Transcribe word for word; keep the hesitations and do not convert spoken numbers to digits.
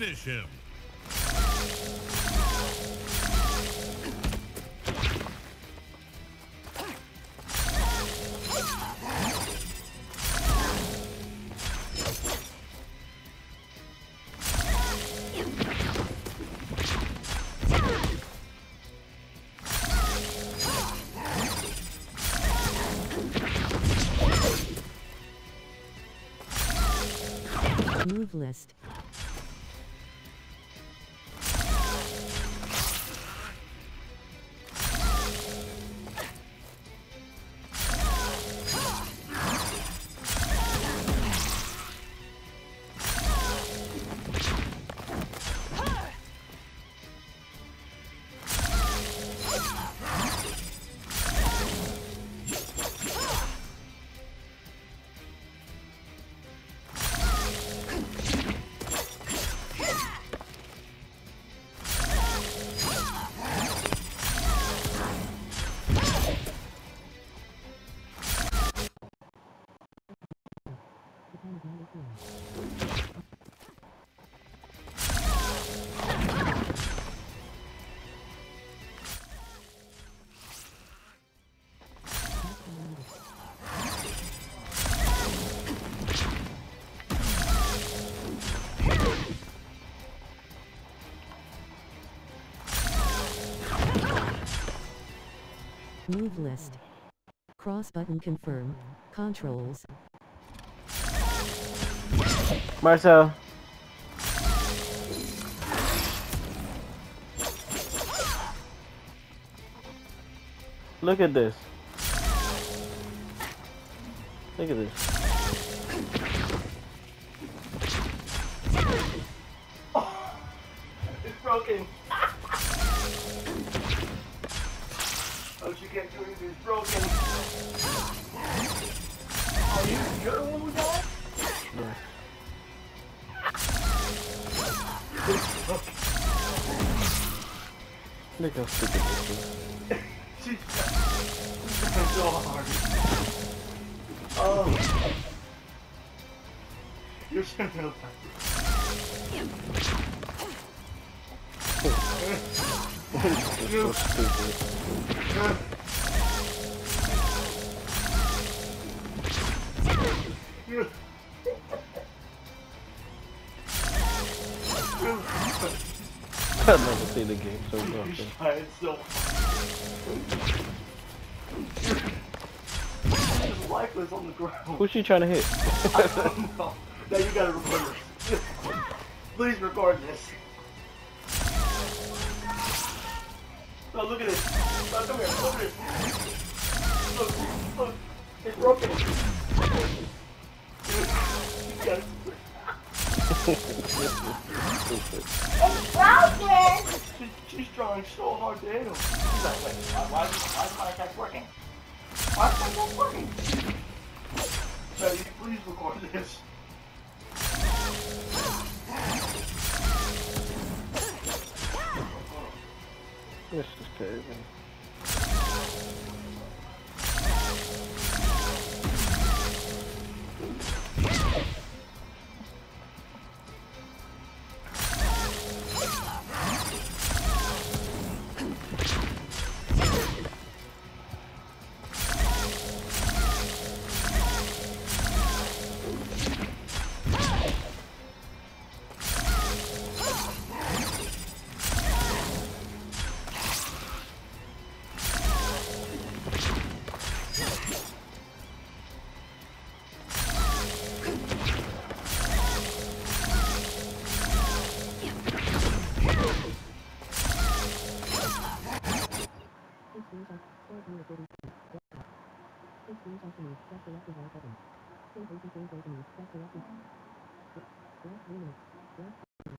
Finish him. Move list. Move list. Cross button confirm. Controls. Marcel. Look at this. Look at this. Oh, it's broken. Oh, you can't do anything. It's broken. Oh, you, you're the one who died? Yeah. It's broken. Look how stupid this is. She's trying so hard. Oh. You're so no so stupid. I've never seen a game so broken. You're trying so hard. You're lifeless on the ground. Who's she trying to hit? I don't know. Now you gotta record this. Please record this. No, look at this. No, come here. Look at this. Look, look. It's broken. You gotta... It's broken! She, she's trying so hard to hit him. She's like, wait, why, why, why is my attack working? Why is my attack working? So you please record this. This is crazy.